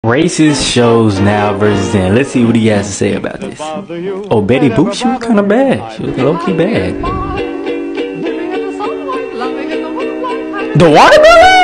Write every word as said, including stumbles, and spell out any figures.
Racist shows now versus then. Let's see what he has to say about this. Oh, Betty Boop, she was kind of bad. She was low-key bad. The watermelon?